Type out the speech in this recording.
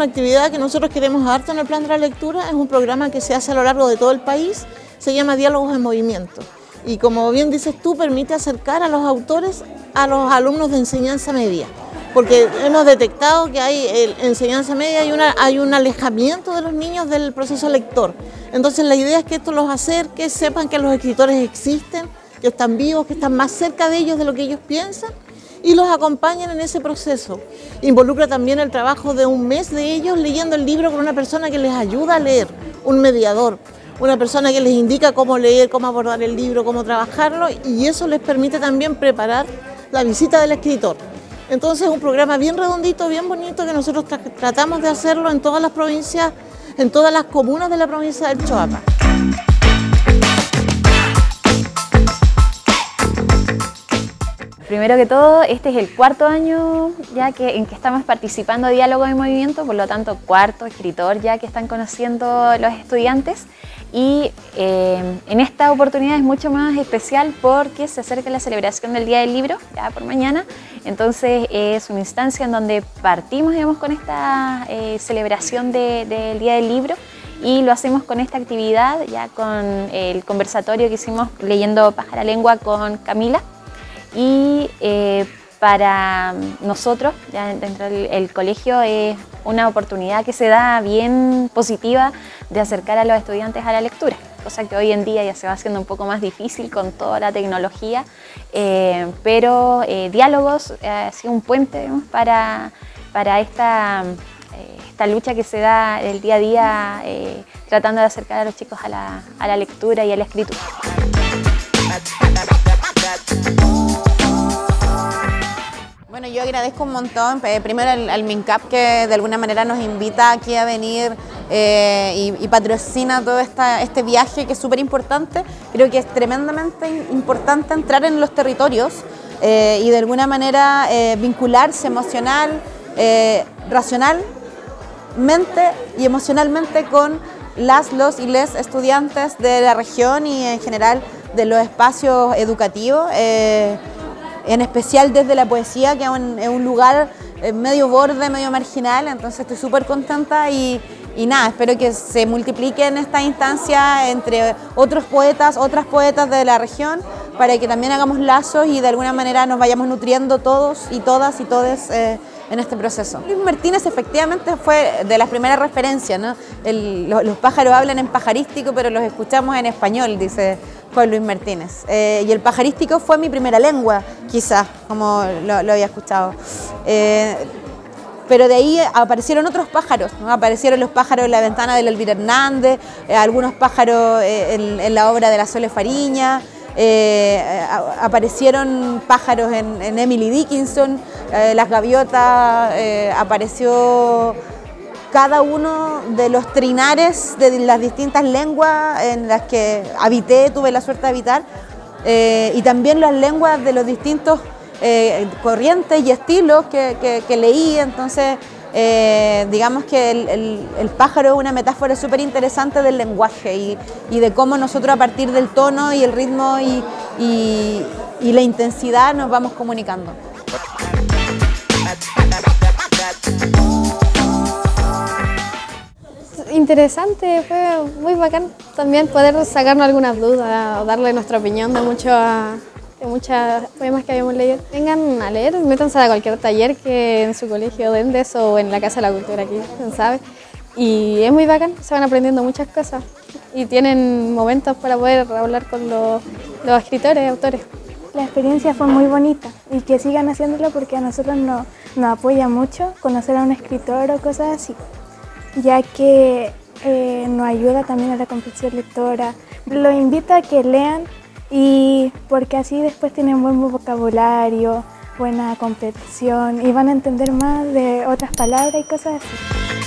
una actividad que nosotros queremos harto en el plan de la lectura. Es un programa que se hace a lo largo de todo el país, se llama Diálogos en Movimiento. Y como bien dices tú, permite acercar a los autores a los alumnos de enseñanza media. Porque hemos detectado que hay enseñanza media, hay un alejamiento de los niños del proceso lector. Entonces la idea es que esto los acerque, sepan que los escritores existen, que están vivos, que están más cerca de ellos de lo que ellos piensan y los acompañen en ese proceso. Involucra también el trabajo de un mes de ellos leyendo el libro con una persona que les ayuda a leer, un mediador, una persona que les indica cómo leer, cómo abordar el libro, cómo trabajarlo, y eso les permite también preparar la visita del escritor. Entonces es un programa bien redondito, bien bonito, que nosotros tratamos de hacerlo en todas las provincias, en todas las comunas de la provincia del Choapa. Primero que todo, este es el cuarto año ya en que estamos participando de Diálogo en Movimiento, por lo tanto cuarto escritor ya que están conociendo los estudiantes. Y en esta oportunidad es mucho más especial porque se acerca la celebración del Día del Libro, ya por mañana. Entonces es una instancia en donde partimos, digamos, con esta celebración del Día del Libro, y lo hacemos con esta actividad, ya con el conversatorio que hicimos leyendo Pajaralengua con Camila. Y para nosotros, ya dentro del colegio, es una oportunidad que se da bien positiva de acercar a los estudiantes a la lectura, cosa que hoy en día ya se va haciendo un poco más difícil con toda la tecnología, pero Diálogos ha sido un puente, digamos, para esta lucha que se da el día a día, tratando de acercar a los chicos a la lectura y a la escritura. Bueno, yo agradezco un montón, primero al MINCAP, que de alguna manera nos invita aquí a venir y patrocina todo este viaje, que es súper importante. Creo que es tremendamente importante entrar en los territorios y de alguna manera vincularse emocional, racionalmente y emocionalmente con los y les estudiantes de la región y en general de los espacios educativos. En especial desde la poesía, que es un lugar medio borde, medio marginal, entonces estoy súper contenta y nada, espero que se multipliquen esta instancia entre otros poetas, otras poetas de la región, para que también hagamos lazos y de alguna manera nos vayamos nutriendo todos y todas y todes en este proceso. Luis Martínez efectivamente fue de las primeras referencias, ¿no? Los pájaros hablan en pajarístico, pero los escuchamos en español, dice Juan Luis Martínez. Y el pajarístico fue mi primera lengua, quizás, como lo había escuchado. Pero de ahí aparecieron otros pájaros, ¿no? Aparecieron los pájaros en la ventana de la Elvira Hernández, algunos pájaros en la obra de la Sole Fariña, aparecieron pájaros en Emily Dickinson, las gaviotas, apareció cada uno de los trinares de las distintas lenguas en las que habité, tuve la suerte de habitar, y también las lenguas de los distintos corrientes y estilos que leí. Entonces digamos que el pájaro es una metáfora súper interesante del lenguaje y de cómo nosotros a partir del tono y el ritmo y la intensidad nos vamos comunicando. Interesante, fue muy bacán también poder sacarnos algunas dudas o darle nuestra opinión de muchos poemas que habíamos leído. Vengan a leer, métanse a cualquier taller que en su colegio den de eso o en la Casa de la Cultura aquí, ¿sabe? Y es muy bacán, se van aprendiendo muchas cosas y tienen momentos para poder hablar con los escritores, autores. La experiencia fue muy bonita y que sigan haciéndolo porque a nosotros nos apoya mucho conocer a un escritor o cosas así, ya que nos ayuda también a la comprensión lectora. Los invito a que lean y porque así después tienen buen vocabulario, buena comprensión y van a entender más de otras palabras y cosas así.